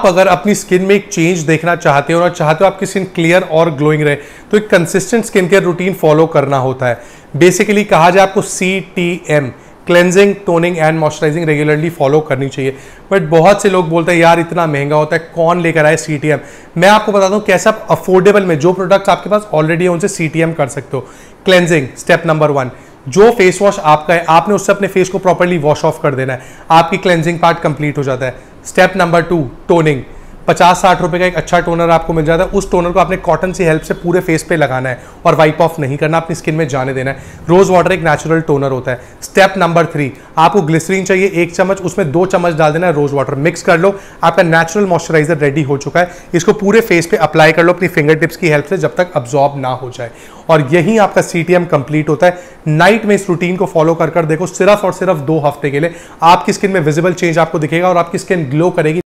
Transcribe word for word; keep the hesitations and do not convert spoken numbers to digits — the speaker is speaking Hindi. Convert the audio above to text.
आप अगर अपनी स्किन में एक चेंज देखना चाहते हो और चाहते हो आपकी स्किन क्लियर और ग्लोइंग रहे तो एक consistent skin care routine follow करना होता है। बेसिकली कहा जाए आपको C T M, cleansing, toning and moisturising regularly follow करनी चाहिए। बट बहुत से लोग बोलते हैं यार इतना महंगा होता है, कौन लेकर आए सी टी एम। मैं आपको बताता हूँ कैसे आप अफोर्डेबल में जो प्रोडक्ट्स आपके पास ऑलरेडी है उनसे सी टी एम कर सकते हो। क्लेंजिंग स्टेप नंबर वन, जो फेस वॉश आपका है आपने उससे अपने फेस को प्रॉपर्ली वॉश ऑफ कर देना है, आपकी क्लेंजिंग पार्ट कंप्लीट हो जाता है। Step number two, toning. पचास साठ रुपए का एक अच्छा टोनर आपको मिल जाता है, उस टोनर को आपने कॉटन की हेल्प से पूरे फेस पे लगाना है और वाइप ऑफ नहीं करना, अपनी स्किन में जाने देना है। रोज वाटर एक नेचुरल टोनर होता है। स्टेप नंबर थ्री, आपको ग्लिसरीन चाहिए एक चम्मच, उसमें दो चम्मच डाल देना है रोज वाटर, मिक्स कर लो, आपका नेचुरल मॉइस्चराइजर रेडी हो चुका है। इसको पूरे फेस पे अप्लाई कर लो अपनी फिंगर टिप्स की हेल्प से जब तक अब्जॉर्ब ना हो जाए, और यही आपका सी टी एम कंप्लीट होता है। नाइट में इस रूटीन को फॉलो कर कर देखो, सिर्फ और सिर्फ दो हफ्ते के लिए आपकी स्किन में विजिबल चेंज आपको दिखेगा और आपकी स्किन ग्लो करेगी।